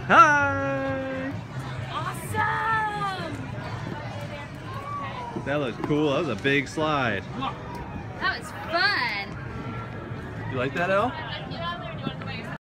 Hi! Awesome! That looks cool. That was a big slide. That was fun. You like that, Elle?